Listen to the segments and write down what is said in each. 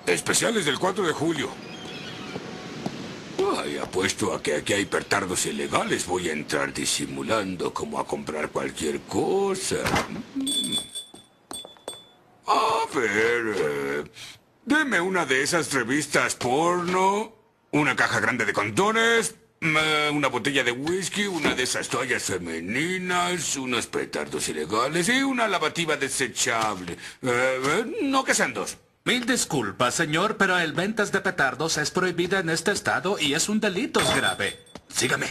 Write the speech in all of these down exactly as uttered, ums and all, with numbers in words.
Especiales del cuatro de julio. Ay, apuesto a que aquí hay petardos ilegales. Voy a entrar disimulando como a comprar cualquier cosa. A ver... eh, deme una de esas revistas porno, una caja grande de condones, eh, una botella de whisky, una de esas toallas femeninas, unos petardos ilegales y una lavativa desechable. Eh, eh, no que sean dos. Mil disculpas, señor, pero el ventas de petardos es prohibida en este estado y es un delito grave. Sígame.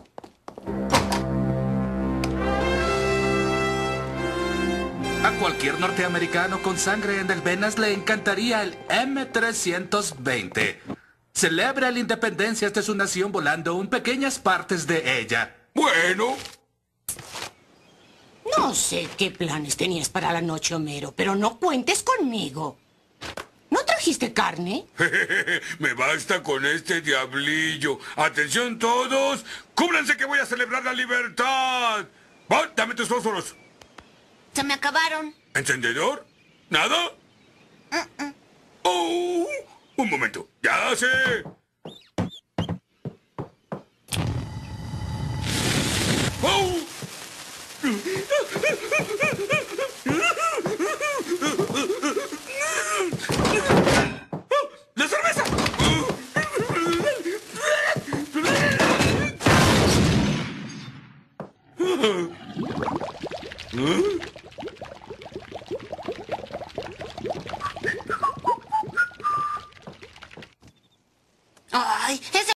A cualquier norteamericano con sangre en el venas le encantaría el eme trescientos veinte. Celebra la independencia de su nación volando en pequeñas partes de ella. Bueno. No sé qué planes tenías para la noche, Homero, pero no cuentes conmigo. ¿No trajiste carne? Me basta con este diablillo. Atención todos. Cúbranse que voy a celebrar la libertad. Bon, dame tus fósforos. Se me acabaron. ¿Encendedor? ¿Nada? Uh -uh. Oh, un momento. Ya sé. Oh. ¡La cerveza! ¿Eh?